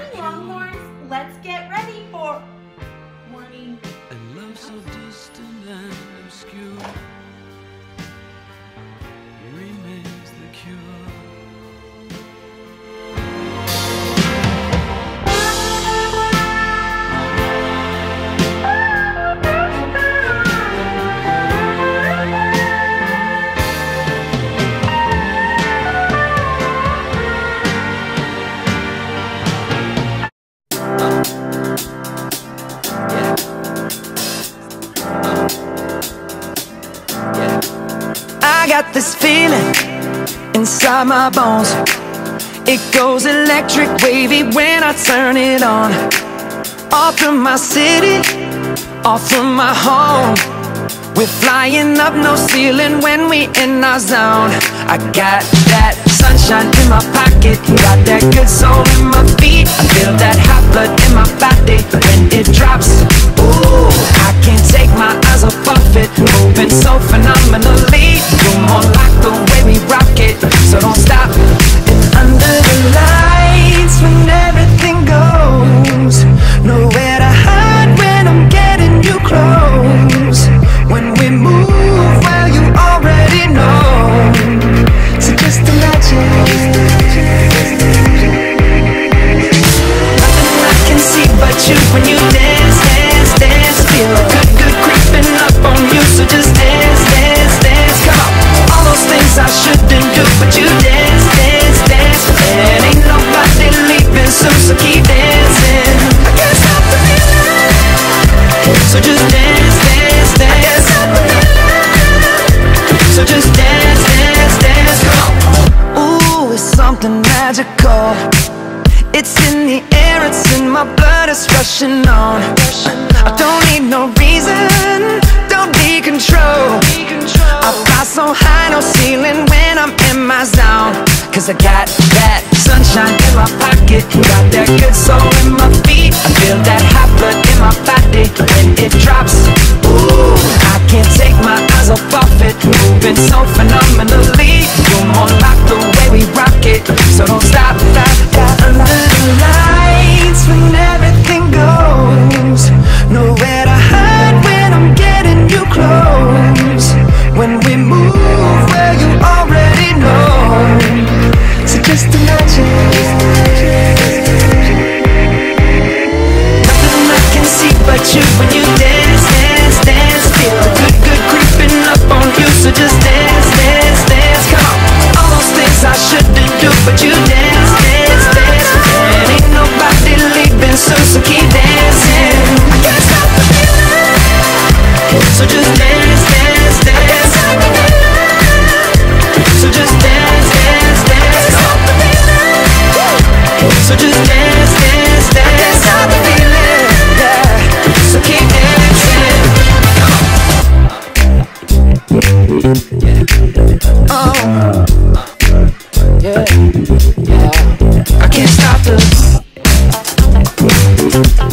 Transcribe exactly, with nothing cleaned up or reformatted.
morning, Longhorns. Let's get ready for morning. And love so distant and obscure remains the cure. I got this feeling inside my bones. It goes electric wavy when I turn it on. Off from my city, off from my home. We're flying up, no ceiling when we in our zone. I got that sunshine in my pocket, got that good soul in my feet. I feel that hot blood in my body when it drops. Ooh, I can't take my eyes off of it, moving so phenomenally. You're more like the way we rock it, so don't stop. And under the lights when everything goes, nowhere to hide when I'm getting you close. When we move, well, you already know. So just imagine. Nothing I can see but you when you dance, dance, dance. Feel good, good creeping up on you. So just dance, dance, dance. Come on. All those things I shouldn't do, but you dance, dance, dance. And ain't nobody leaving soon, so keep dancing. I can't stop the feeling. So just dance, dance, dance. So just dance, dance, dance, come on. Ooh, it's something magical. It's in the air, it's in my blood, it's rushing on. I don't need no reason, don't need control. I fly so high, no ceiling when I'm in my zone. Cause I got that sunshine in my pocket, got that good soul in my feet. I feel that hot blood in my body when it drops. Ooh, I can't take my eyes off of it, moving so phenomenally. You're more like the way we rock it, so don't stop, stop, stop. Under the lights when everything goes, nowhere to hide when I'm getting you close. When we move, well, you already know. So just imagine. Nothing I can see but you when you dance, dance, dance. Feel good, good creeping up on you. So just dance, dance, dance. Come on. All those things I shouldn't do, but you dance, dance, dance. And ain't nobody leaving soon, so keep dancing. I can't stop the feeling. So just dance, dance, dance. So just dance, dance, dance. Stop the feeling. So just dance, dance, dance. Stop the feeling. Yeah. So keep dancing. Oh. Yeah. Yeah. I can't stop the